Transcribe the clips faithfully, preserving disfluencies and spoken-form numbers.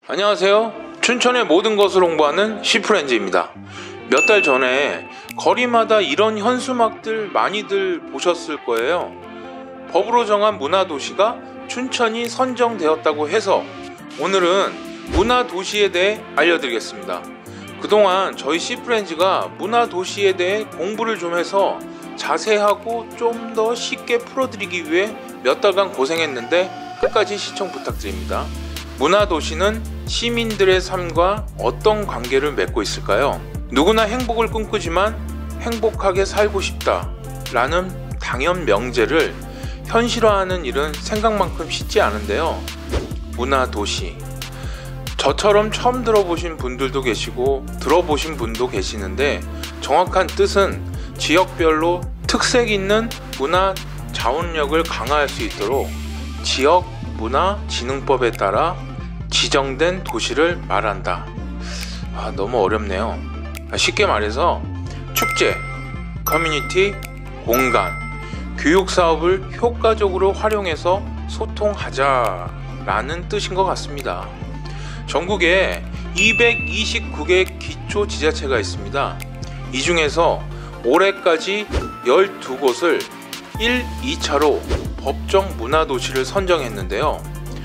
안녕하세요. 춘천의 모든 것을 홍보하는 시프렌즈입니다. 몇 달 전에 거리마다 이런 현수막들 많이들 보셨을 거예요. 법으로 정한 문화도시가 춘천이 선정되었다고 해서 오늘은 문화도시에 대해 알려드리겠습니다. 그동안 저희 시프렌즈가 문화도시에 대해 공부를 좀 해서 자세하고 좀 더 쉽게 풀어드리기 위해 몇 달간 고생했는데 끝까지 시청 부탁드립니다. 문화도시는 시민들의 삶과 어떤 관계를 맺고 있을까요? 누구나 행복을 꿈꾸지만 행복하게 살고 싶다 라는 당연 명제를 현실화하는 일은 생각만큼 쉽지 않은데요. 문화도시, 저처럼 처음 들어보신 분들도 계시고 들어보신 분도 계시는데 정확한 뜻은 지역별로 특색 있는 문화 자원력을 강화할 수 있도록 지역문화진흥법에 따라 지정된 도시를 말한다. 아, 너무 어렵네요. 쉽게 말해서 축제, 커뮤니티, 공간, 교육사업을 효과적으로 활용해서 소통하자 라는 뜻인 것 같습니다. 전국에 이백이십구 개 기초지자체가 있습니다. 이 중에서 올해까지 열두 곳을 일, 이 차로 법정 문화도시를 선정했는데요.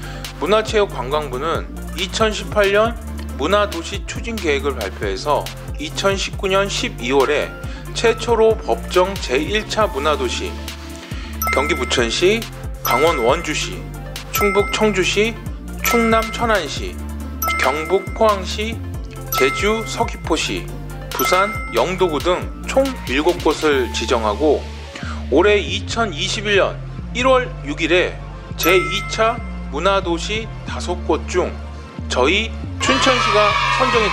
문화체육관광부는 이천십팔 년 문화도시 추진계획을 발표해서 이천십구 년 십이월에 최초로 법정 제일 차 문화도시, 경기 부천시, 강원 원주시, 충북 청주시, 충남 천안시, 경북 포항시, 제주 서귀포시, 부산 영도구 등 총 일곱 곳을 지정하고 올해 이천이십일 년 일월 육일에 제이 차 문화도시 다섯 곳 중 저희 춘천시가 선정이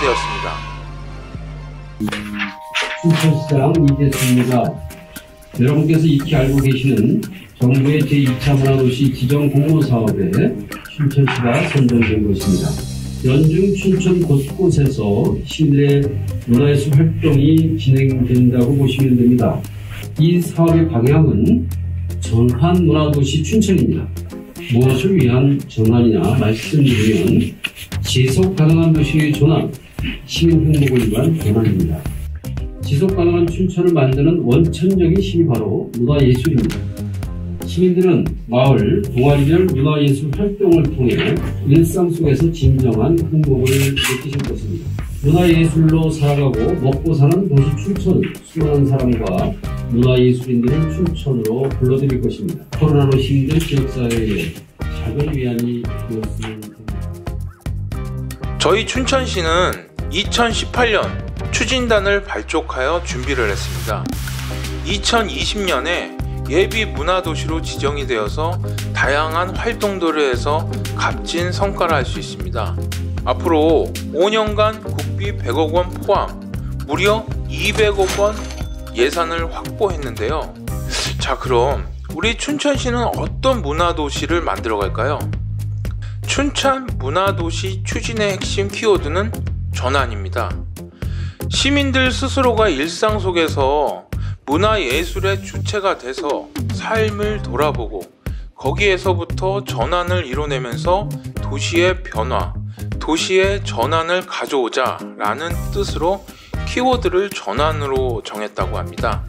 되었습니다. 춘천시장 이재수입니다. 여러분께서 익히 알고 계시는 정부의 제이 차 문화도시 지정 공모사업에 춘천시가 선정된 것입니다. 연중 춘천 곳곳에서 시민의 문화예술 활동이 진행된다고 보시면 됩니다. 이 사업의 방향은 전환 문화도시 춘천입니다. 무엇을 위한 전환이냐 말씀드리면 지속 가능한 도시의 전환, 시민 행복을 위한 전환입니다. 지속 가능한 춘천을 만드는 원천적인 힘이 바로 문화예술입니다. 시민들은 마을, 동아리별 문화예술 활동을 통해 일상 속에서 진정한 행복을 느끼실 것입니다. 문화예술로 살아가고 먹고 사는 도시 춘천, 수많은 사람과 문화예술인들을 춘천으로 불러드릴 것입니다. 코로나로 힘든 지역사회에 작은 위안이 되었으면 합니다. 저희 춘천시는 이천십팔 년 추진단을 발족하여 준비를 했습니다. 이천이십 년에 예비 문화도시로 지정이 되어서 다양한 활동들을 해서 값진 성과를 할 수 있습니다. 앞으로 오 년간 국비 백억 원 포함 무려 이백억 원 예산을 확보했는데요. 자, 그럼 우리 춘천시는 어떤 문화도시를 만들어 갈까요? 춘천 문화도시 추진의 핵심 키워드는 전환입니다. 시민들 스스로가 일상 속에서 문화예술의 주체가 돼서 삶을 돌아보고 거기에서부터 전환을 이뤄내면서 도시의 변화, 도시의 전환을 가져오자 라는 뜻으로 키워드를 전환으로 정했다고 합니다.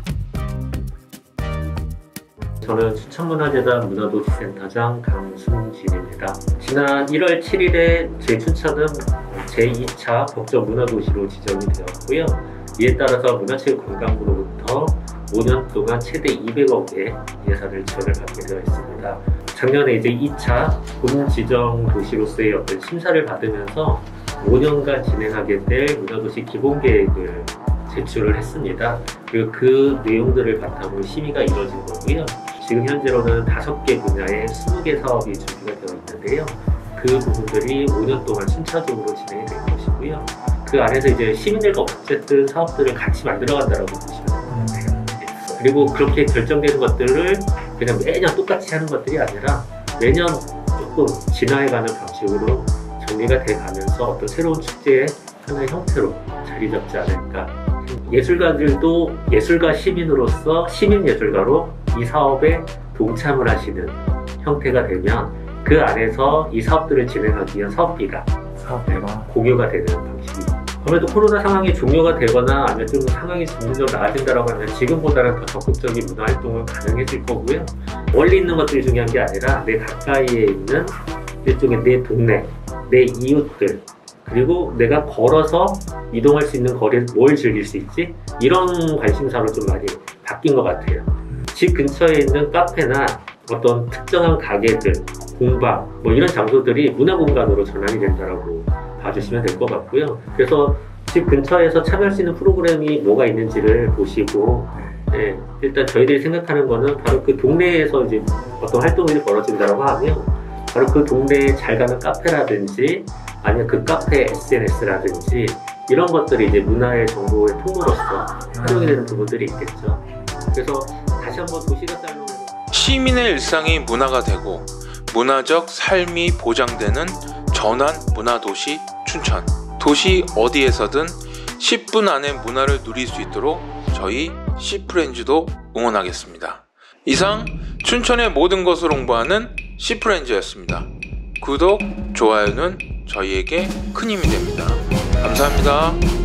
저는 춘천문화재단 문화도시센터장 강순진입니다. 지난 일월 칠일에 제 춘천은 제이 차 법정 문화도시로 지정이 되었고요. 이에 따라서 문화체육관광부로부터 오 년 동안 최대 이백억의 예산을 지원을 받게 되어 있습니다. 작년에 이제 이 차 본 지정 도시로서의 어떤 심사를 받으면서 오 년간 진행하게 될 문화도시 기본계획을 제출을 했습니다. 그리고 그 내용들을 바탕으로 심의가 이루어진 거고요. 지금 현재로는 다섯 개 분야에 스무 개 사업이 준비가 되어 있는데요. 그 부분들이 오 년 동안 순차적으로 진행이 될 것이고요. 그 안에서 이제 시민들과 어쨌든 사업들을 같이 만들어간다고 보시면 돼요. 그리고 그렇게 결정되는 것들을 그냥 매년 똑같이 하는 것들이 아니라 매년 조금 진화해가는 방식으로 정리가 돼가면서 어떤 새로운 축제의 하나의 형태로 자리 잡지 않을까. 예술가들도 예술가 시민으로서 시민예술가로 이 사업에 동참을 하시는 형태가 되면 그 안에서 이 사업들을 진행하기 위한 사업비가 사업들과 공유가 되는 방식이죠. 아무래도 코로나 상황이 종료가 되거나 아니면 좀 상황이 점진적으로 나아진다라고 하면 지금보다는 더 적극적인 문화 활동은 가능해질 거고요. 멀리 있는 것들이 중요한 게 아니라 내 가까이에 있는 일종의 내 동네, 내 이웃들, 그리고 내가 걸어서 이동할 수 있는 거리에 뭘 즐길 수 있지? 이런 관심사로 좀 많이 바뀐 것 같아요. 집 근처에 있는 카페나 어떤 특정한 가게들, 공방, 뭐 이런 장소들이 문화 공간으로 전환이 된다라고 봐주시면 될 것 같고요. 그래서 집 근처에서 참여할 수 있는 프로그램이 뭐가 있는지를 보시고, 네, 일단 저희들이 생각하는 거는 바로 그 동네에서 이제 어떤 활동이 벌어진다고 하면 바로 그 동네에 잘 가는 카페라든지 아니면 그 카페 에스엔에스라든지 이런 것들이 이제 문화의 정보의 통로로서 활용이 되는 부분들이 있겠죠. 그래서 다시 한번 도시가 쌀로 시민의 일상이 문화가 되고 문화적 삶이 보장되는 전환 문화도시 춘천. 도시 어디에서든 십 분 안에 문화를 누릴 수 있도록 저희 시프렌즈도 응원하겠습니다. 이상 춘천의 모든 것을 홍보하는 시프렌즈였습니다. 구독, 좋아요는 저희에게 큰 힘이 됩니다. 감사합니다.